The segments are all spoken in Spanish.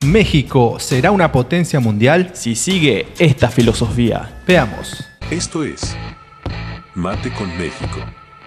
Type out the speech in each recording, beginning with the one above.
¿México será una potencia mundial si sigue esta filosofía? Veamos. Esto es Mate con México.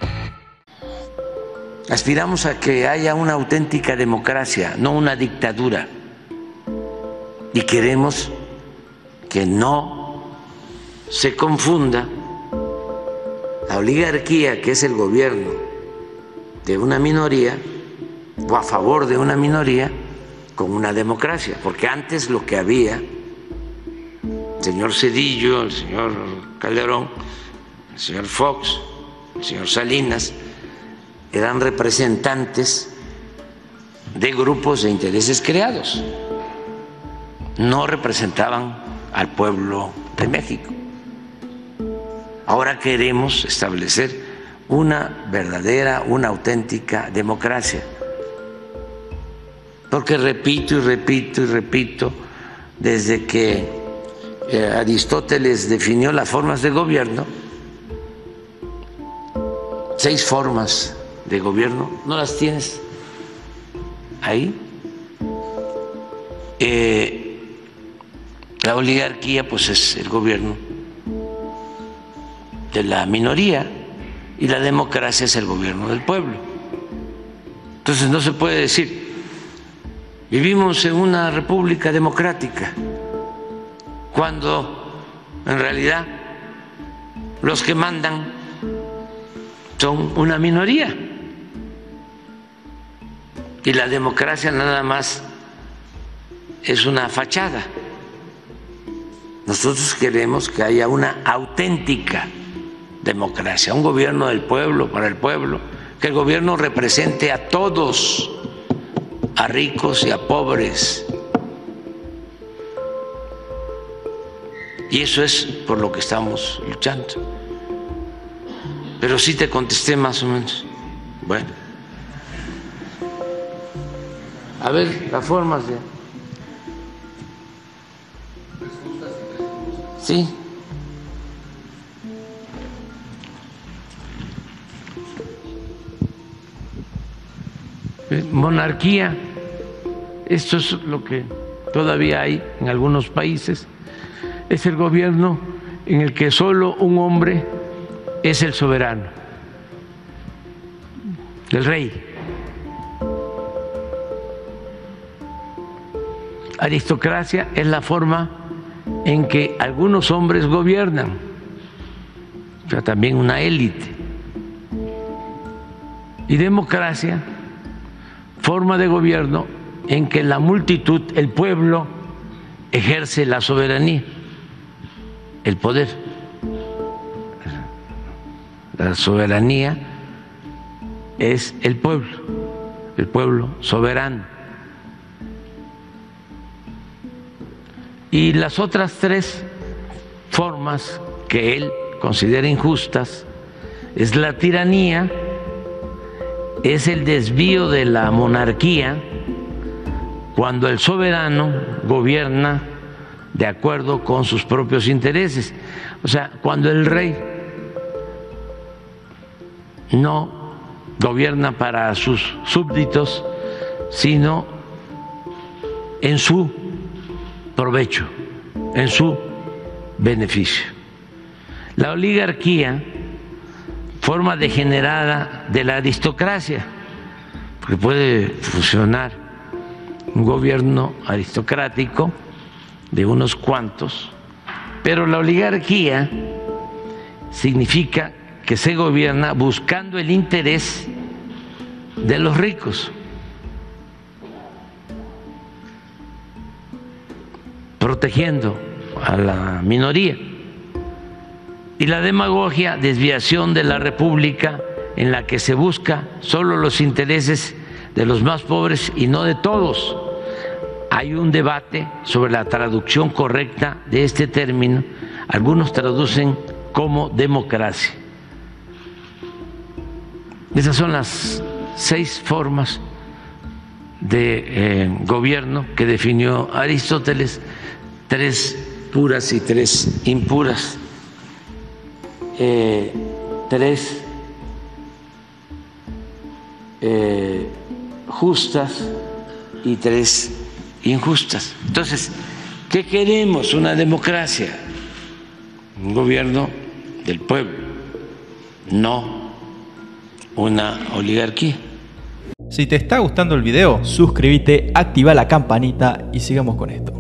Aspiramos a que haya una auténtica democracia, no una dictadura. Y queremos que no se confunda la oligarquía, que es el gobierno de una minoría o a favor de una minoría, con una democracia. Porque antes lo que había, el señor Zedillo, el señor Calderón, el señor Fox, el señor Salinas, eran representantes de grupos de intereses creados, no representaban al pueblo de México. Ahora queremos establecer una verdadera, una auténtica democracia, porque repito y repito y repito, desde que Aristóteles definió las formas de gobierno, 6 formas de gobierno, ¿no las tienes ahí? La oligarquía pues es el gobierno de la minoría y la democracia es el gobierno del pueblo. Entonces no se puede decir vivimos en una república democrática cuando en realidad los que mandan son una minoría. Y la democracia nada más es una fachada. Nosotros queremos que haya una auténtica democracia, un gobierno del pueblo, para el pueblo, que el gobierno represente a todos, a ricos y a pobres. Y eso es por lo que estamos luchando. Pero sí te contesté más o menos. Bueno. A ver, las formas de... Sí. Monarquía, esto es lo que todavía hay en algunos países, es el gobierno en el que solo un hombre es el soberano, el rey. Aristocracia es la forma en que algunos hombres gobiernan, o sea, también una élite. Y democracia, forma de gobierno en que la multitud, el pueblo, ejerce la soberanía, el poder. La soberanía es el pueblo soberano. Y las otras 3 formas que él considera injustas es la tiranía, es el desvío de la monarquía cuando el soberano gobierna de acuerdo con sus propios intereses. O sea, cuando el rey no gobierna para sus súbditos, sino en su provecho, en su beneficio. La oligarquía, forma degenerada de la aristocracia, porque puede funcionar un gobierno aristocrático de unos cuantos, pero la oligarquía significa que se gobierna buscando el interés de los ricos, protegiendo a la minoría. Y la demagogia, desviación de la república en la que se busca solo los intereses de los más pobres y no de todos. Hay un debate sobre la traducción correcta de este término. Algunos traducen como democracia. Esas son las 6 formas de gobierno que definió Aristóteles, 3 puras y 3 impuras. 3 justas y 3 injustas. Entonces, ¿qué queremos? Una democracia, un gobierno del pueblo, no una oligarquía. Si te está gustando el video, Suscríbete, activa la campanita y sigamos con esto.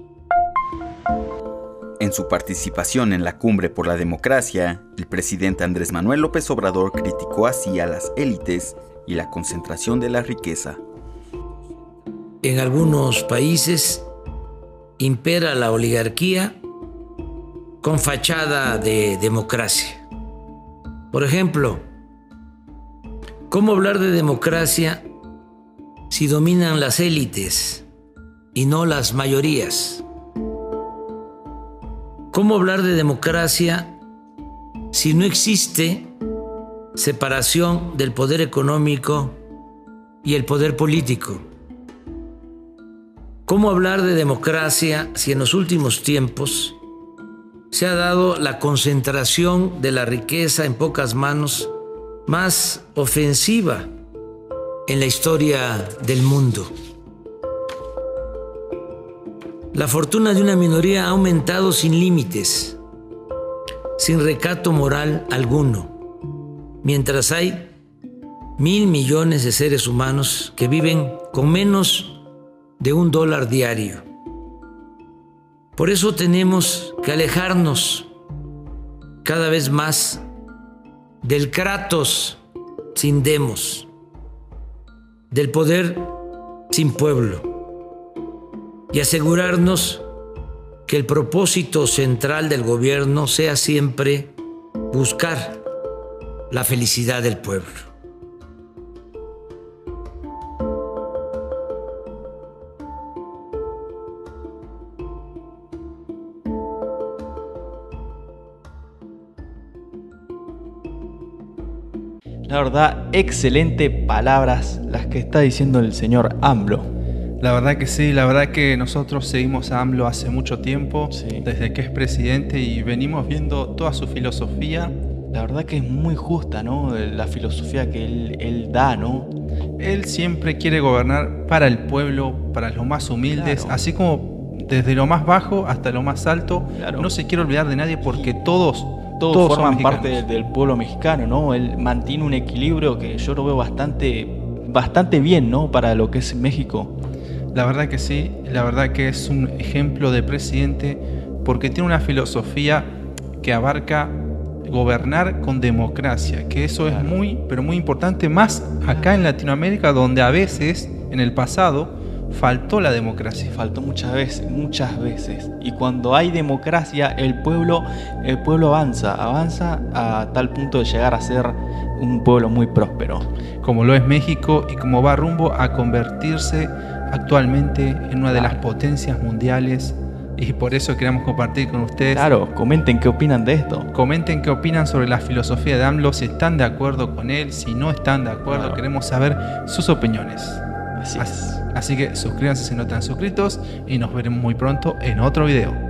En su participación en la Cumbre por la Democracia, el presidente Andrés Manuel López Obrador criticó así a las élites y la concentración de la riqueza. En algunos países impera la oligarquía con fachada de democracia. Por ejemplo, ¿cómo hablar de democracia si dominan las élites y no las mayorías? ¿Cómo hablar de democracia si no existe separación del poder económico y el poder político? ¿Cómo hablar de democracia si en los últimos tiempos se ha dado la concentración de la riqueza en pocas manos más ofensiva en la historia del mundo? La fortuna de una minoría ha aumentado sin límites, sin recato moral alguno, mientras hay 1.000 millones de seres humanos que viven con menos de $1 diario. Por eso tenemos que alejarnos cada vez más del kratos sin demos, del poder sin pueblo, y asegurarnos que el propósito central del gobierno sea siempre buscar la felicidad del pueblo. La verdad, excelente palabras las que está diciendo el señor AMLO. la verdad que sí, la verdad que nosotros seguimos a AMLO hace mucho tiempo, Sí. desde que es presidente, y venimos viendo toda su filosofía. La verdad que es muy justa, ¿no? La filosofía que él da, ¿no? Él siempre quiere gobernar para el pueblo, para los más humildes, Claro. así como desde lo más bajo hasta lo más alto. Claro. No se quiere olvidar de nadie porque todos Todos son forman mexicanos. parte del pueblo mexicano, ¿no? Él mantiene un equilibrio que yo lo veo bastante bien, ¿no? Para lo que es México. La verdad que sí, la verdad que es un ejemplo de presidente porque tiene una filosofía que abarca gobernar con democracia, que eso Claro. es muy, pero muy importante, más acá en Latinoamérica, donde a veces, en el pasado, faltó la democracia. Faltó muchas veces. Y cuando hay democracia, el pueblo avanza a tal punto de llegar a ser un pueblo muy próspero. Como lo es México y como va rumbo a convertirse actualmente en una de las potencias mundiales, y por eso queremos compartir con ustedes. Claro, comenten qué opinan de esto. Comenten qué opinan sobre la filosofía de AMLO, si están de acuerdo con él, si no están de acuerdo, Claro. queremos saber sus opiniones. Así es. Así que suscríbanse si no están suscritos y nos veremos muy pronto en otro video.